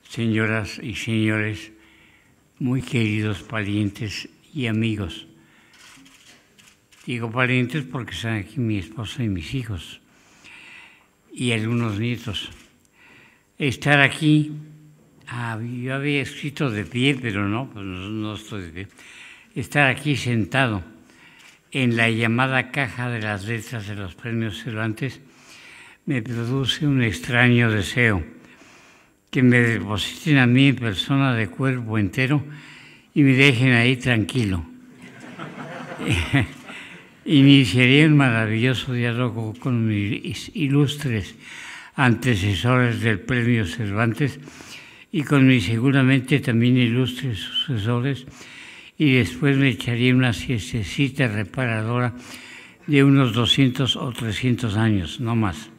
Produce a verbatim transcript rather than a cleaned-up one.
señoras y señores, muy queridos parientes y amigos. Digo parientes porque están aquí mi esposa y mis hijos y algunos nietos. Estar aquí, ah, yo había escrito de pie, pero no, pues no, no estoy de pie. Estar aquí sentado en la llamada caja de las letras de los premios Cervantes me produce un extraño deseo, que me depositen a mí persona de cuerpo entero y me dejen ahí tranquilo. Iniciaría un maravilloso diálogo con mis ilustres antecesores del premio Cervantes y con mis seguramente también ilustres sucesores, y después me echaría una siestecita reparadora de unos doscientos o trescientos años, no más.